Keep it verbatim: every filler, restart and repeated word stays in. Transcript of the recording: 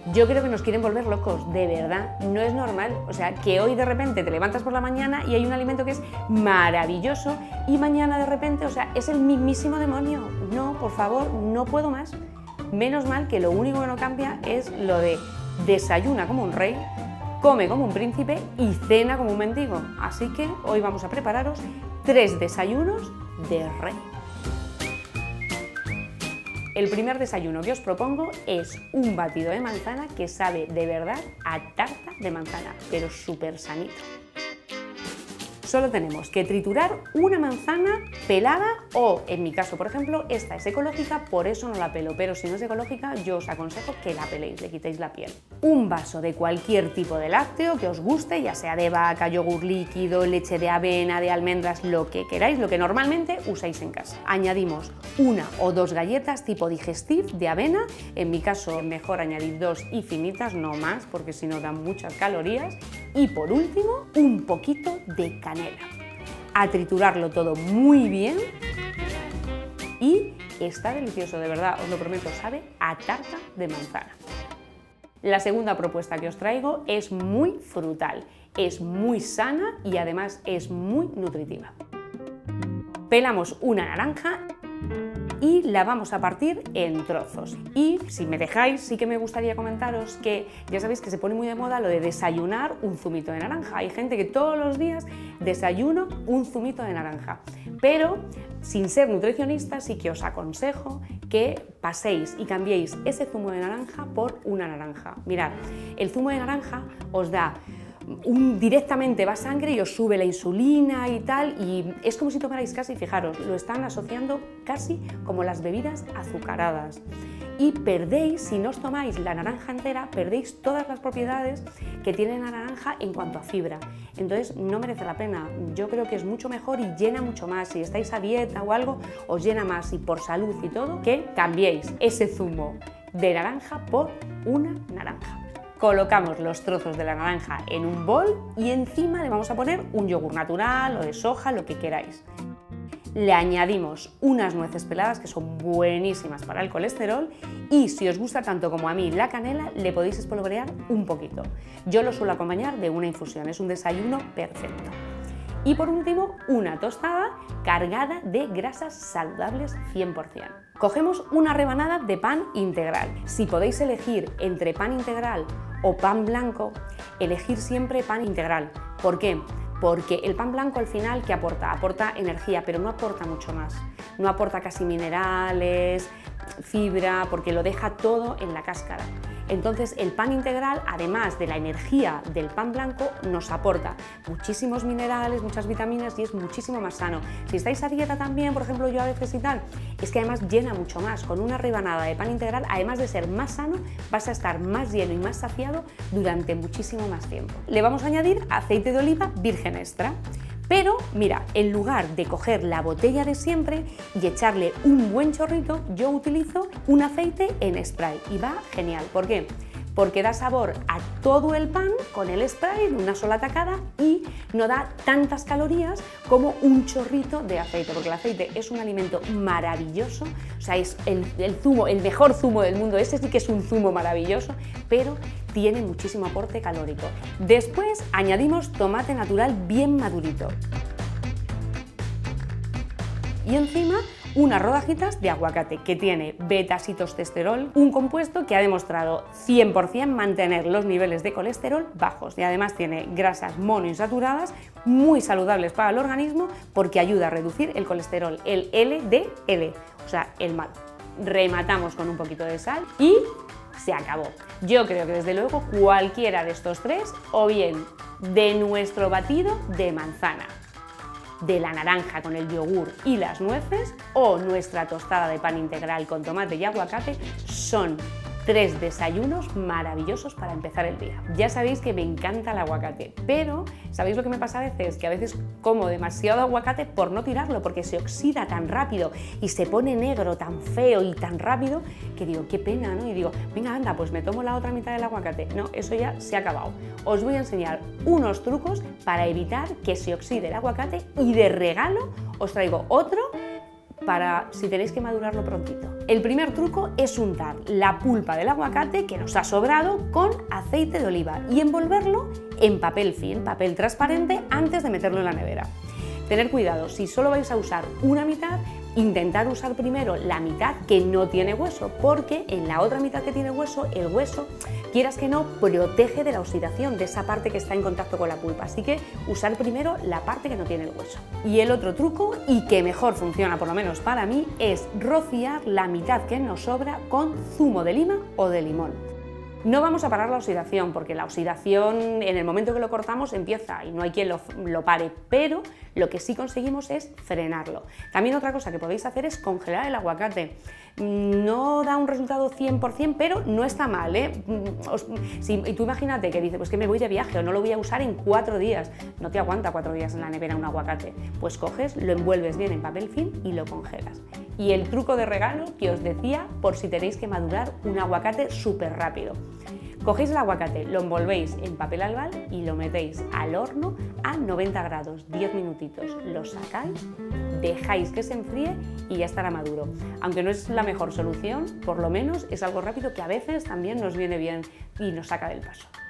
Yo creo que nos quieren volver locos, de verdad, no es normal. O sea, que hoy de repente te levantas por la mañana y hay un alimento que es maravilloso y mañana de repente, o sea, es el mismísimo demonio. No, por favor, no puedo más. Menos mal que lo único que no cambia es lo de desayuna como un rey, come como un príncipe y cena como un mendigo. Así que hoy vamos a prepararos tres desayunos de rey. El primer desayuno que os propongo es un batido de manzana que sabe de verdad a tarta de manzana, pero súper sanito. Solo tenemos que triturar una manzana pelada o, en mi caso, por ejemplo, esta es ecológica, por eso no la pelo, pero si no es ecológica, yo os aconsejo que la peléis, le quitéis la piel. Un vaso de cualquier tipo de lácteo que os guste, ya sea de vaca, yogur líquido, leche de avena, de almendras, lo que queráis, lo que normalmente usáis en casa. Añadimos una o dos galletas tipo digestive de avena, en mi caso mejor añadir dos y finitas, no más, porque si no dan muchas calorías. Y por último, un poquito de canela. A triturarlo todo muy bien y está delicioso, de verdad, os lo prometo, sabe a tarta de manzana. La segunda propuesta que os traigo es muy frutal, es muy sana y además es muy nutritiva. Pelamos una naranja y la vamos a partir en trozos. Y si me dejáis, sí que me gustaría comentaros que ya sabéis que se pone muy de moda lo de desayunar un zumito de naranja. Hay gente que todos los días desayuna un zumito de naranja, pero sin ser nutricionista sí que os aconsejo que paséis y cambiéis ese zumo de naranja por una naranja. Mirad, el zumo de naranja os da Un, directamente va a sangre y os sube la insulina y tal, y es como si tomarais casi, fijaros, lo están asociando casi como las bebidas azucaradas. Y perdéis, si no os tomáis la naranja entera, perdéis todas las propiedades que tiene la naranja en cuanto a fibra. Entonces no merece la pena. Yo creo que es mucho mejor y llena mucho más. Si estáis a dieta o algo, os llena más, y por salud y todo, que cambiéis ese zumo de naranja por una naranja. Colocamos los trozos de la naranja en un bol y encima le vamos a poner un yogur natural o de soja, lo que queráis. Le añadimos unas nueces peladas que son buenísimas para el colesterol y si os gusta tanto como a mí la canela, le podéis espolvorear un poquito. Yo lo suelo acompañar de una infusión, es un desayuno perfecto. Y por último, una tostada cargada de grasas saludables cien por cien. Cogemos una rebanada de pan integral. Si podéis elegir entre pan integral o pan blanco, elegir siempre pan integral. ¿Por qué? Porque el pan blanco al final, ¿qué aporta? Aporta energía, pero no aporta mucho más. No aporta casi minerales, fibra, porque lo deja todo en la cáscara. Entonces el pan integral, además de la energía del pan blanco, nos aporta muchísimos minerales, muchas vitaminas y es muchísimo más sano. Si estáis a dieta también, por ejemplo yo a veces y tal, es que además llena mucho más. Con una rebanada de pan integral, además de ser más sano, vas a estar más lleno y más saciado durante muchísimo más tiempo. Le vamos a añadir aceite de oliva virgen extra. Pero mira, en lugar de coger la botella de siempre y echarle un buen chorrito, yo utilizo un aceite en spray y va genial. ¿Por qué? Porque da sabor a todo el pan con el spray de una sola tacada y no da tantas calorías como un chorrito de aceite, porque el aceite es un alimento maravilloso, o sea, es el, el zumo, el mejor zumo del mundo, ese sí que es un zumo maravilloso, pero tiene muchísimo aporte calórico. Después añadimos tomate natural bien madurito. Y encima unas rodajitas de aguacate que tiene beta-sitosterol, un compuesto que ha demostrado cien por cien mantener los niveles de colesterol bajos y además tiene grasas monoinsaturadas muy saludables para el organismo porque ayuda a reducir el colesterol, el L D L, o sea, el malo. Rematamos con un poquito de sal y se acabó. Yo creo que desde luego cualquiera de estos tres, o bien de nuestro batido de manzana, de la naranja con el yogur y las nueces, o nuestra tostada de pan integral con tomate y aguacate, son tres desayunos maravillosos para empezar el día. Ya sabéis que me encanta el aguacate, pero ¿sabéis lo que me pasa a veces? Que a veces como demasiado aguacate por no tirarlo, porque se oxida tan rápido y se pone negro tan feo y tan rápido que digo, qué pena, ¿no? Y digo, venga, anda, pues me tomo la otra mitad del aguacate. No, eso ya se ha acabado. Os voy a enseñar unos trucos para evitar que se oxide el aguacate y de regalo os traigo otro para si tenéis que madurarlo prontito. El primer truco es untar la pulpa del aguacate que nos ha sobrado con aceite de oliva y envolverlo en papel film, papel transparente, antes de meterlo en la nevera. Tener cuidado, si solo vais a usar una mitad, intentar usar primero la mitad que no tiene hueso, porque en la otra mitad que tiene hueso, el hueso, quieras que no, protege de la oxidación, de esa parte que está en contacto con la pulpa. Así que usar primero la parte que no tiene el hueso. Y el otro truco, y que mejor funciona por lo menos para mí, es rociar la mitad que nos sobra con zumo de lima o de limón. No vamos a parar la oxidación, porque la oxidación en el momento que lo cortamos empieza y no hay quien lo, lo pare, pero lo que sí conseguimos es frenarlo. También otra cosa que podéis hacer es congelar el aguacate. No da un resultado cien por cien, pero no está mal, ¿eh? Os, si, y tú imagínate que dices, pues que me voy de viaje o no lo voy a usar en cuatro días. No te aguanta cuatro días en la nevera un aguacate. Pues coges, lo envuelves bien en papel film y lo congelas. Y el truco de regalo que os decía por si tenéis que madurar un aguacate súper rápido. Cogéis el aguacate, lo envolvéis en papel albal y lo metéis al horno a noventa grados, diez minutitos. Lo sacáis, dejáis que se enfríe y ya estará maduro. Aunque no es la mejor solución, por lo menos es algo rápido que a veces también nos viene bien y nos saca del paso.